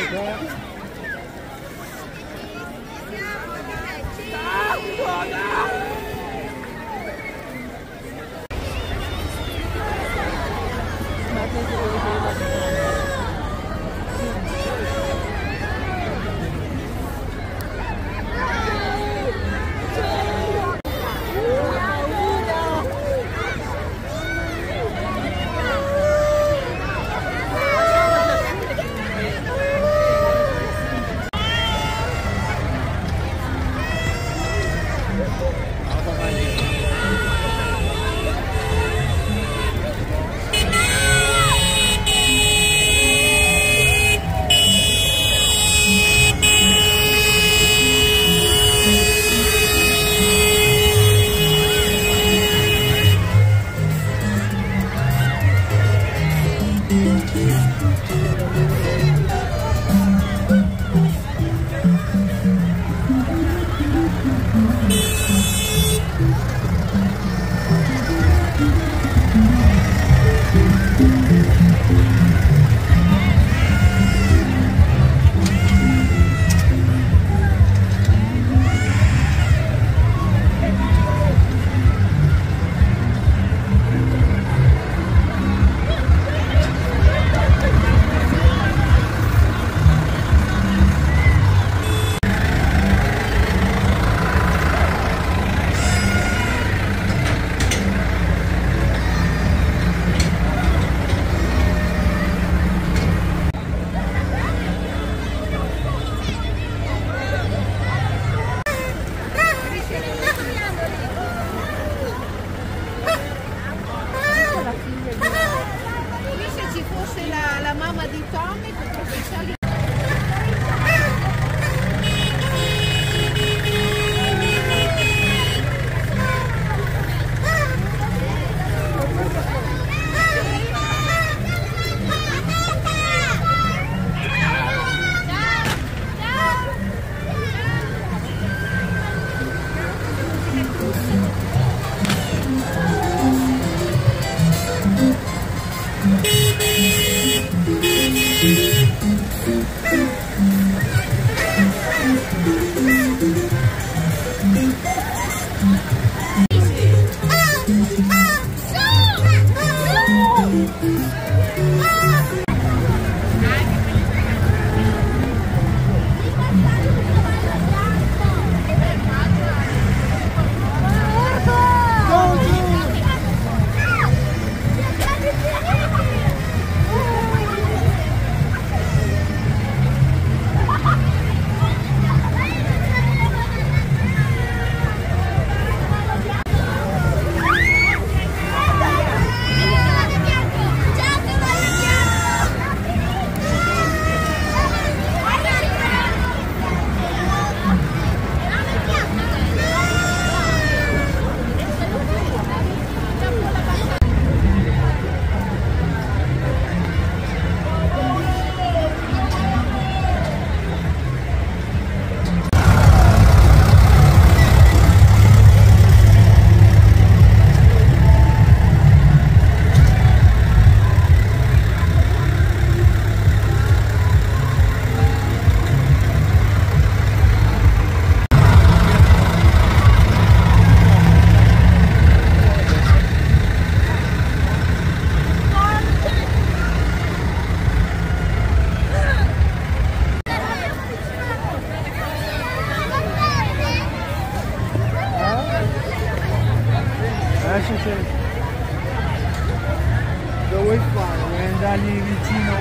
Dove fare? Vuoi andargli vicino?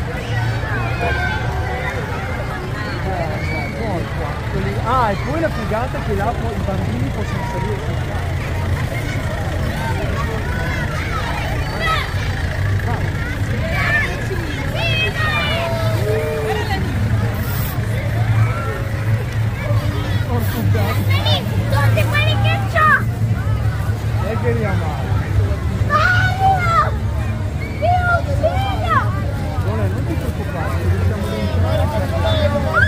Ah, e poi la figata è che là i bambini possono salire sul carro. Tutti quelli che c'ho! E che riamare? Mario! Dio figlio! Non ti preoccupare, riusciamo ad entrare.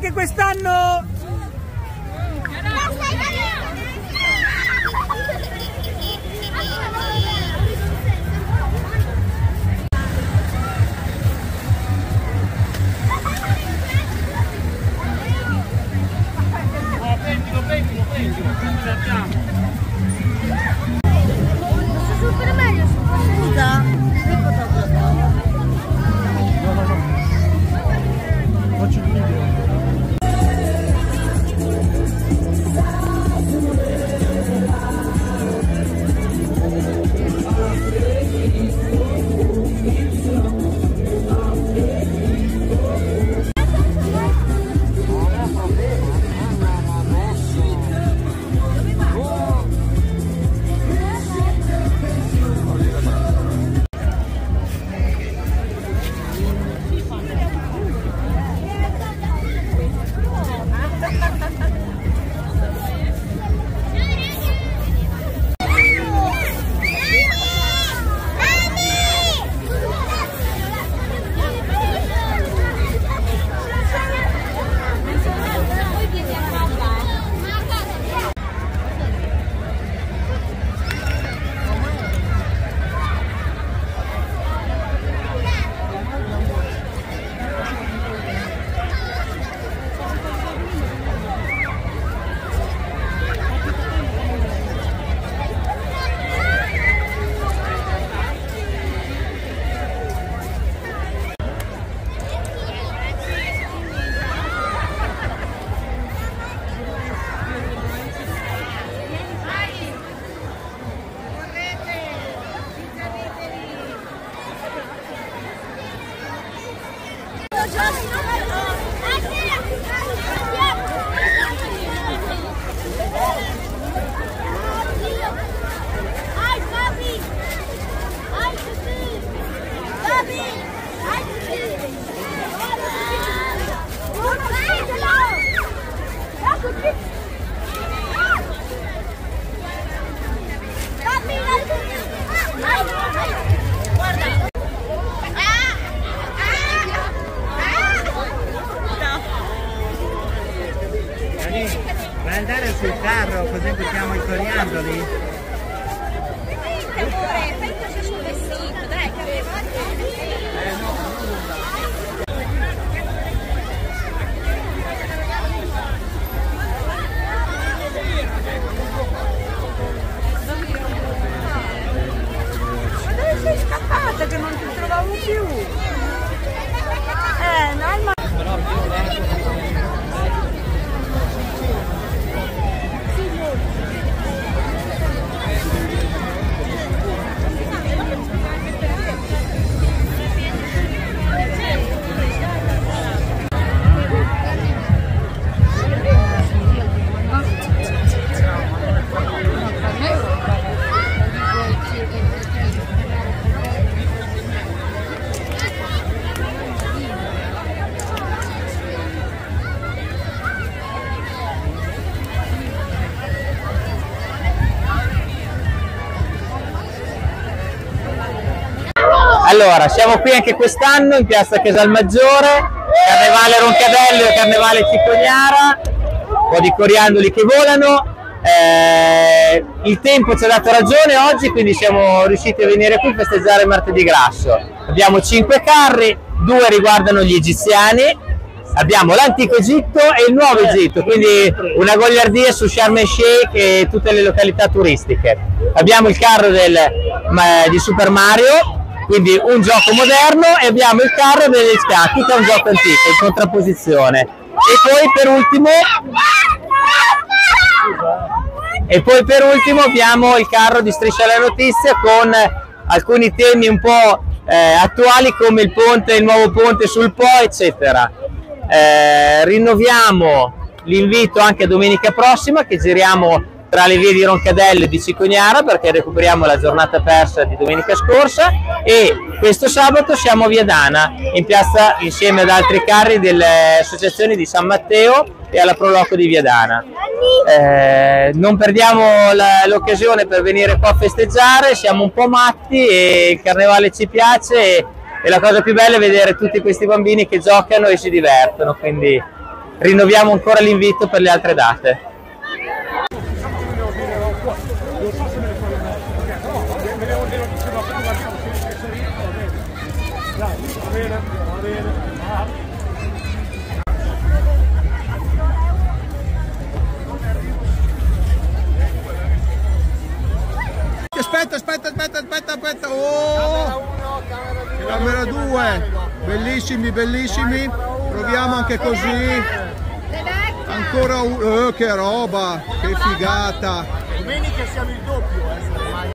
anche quest'anno! Super meglio, scusa. Faccio il video. Vai andare sul carro così buttiamo i coriandoli? Amore, fai così sul vestito, dai, che Ma dove sei scappata che non ti trovavo più? No, ma... Allora, siamo qui anche quest'anno in piazza Casalmaggiore, carnevale Roncadello e carnevale Cicognara, un po' di coriandoli che volano. Il tempo ci ha dato ragione oggi, quindi siamo riusciti a venire qui a festeggiare martedì grasso. Abbiamo 5 carri, 2 riguardano gli egiziani, abbiamo l'antico Egitto e il nuovo Egitto, quindi una goliardia su Sharm el Sheikh e tutte le località turistiche. Abbiamo il carro di Super Mario, quindi un gioco moderno, e abbiamo il carro degli scacchi, che è un gioco antico in contrapposizione. E poi per ultimo abbiamo il carro di Striscia la Notizia con alcuni temi un po' attuali, come il ponte, il nuovo ponte sul Po, eccetera. Rinnoviamo l'invito anche domenica prossima, che giriamo tra le vie di Roncadello e di Cicognara, perché recuperiamo la giornata persa di domenica scorsa, e questo sabato siamo a Viadana, in piazza, insieme ad altri carri delle associazioni di San Matteo e alla Proloco di Viadana. Non perdiamo l'occasione per venire qua a festeggiare, siamo un po' matti e il carnevale ci piace, e la cosa più bella è vedere tutti questi bambini che giocano e si divertono, quindi rinnoviamo ancora l'invito per le altre date. Aspetta. Oh! Camera 2. Bellissimi. Proviamo anche così. Ancora che roba, che figata. Domenica siamo il doppio,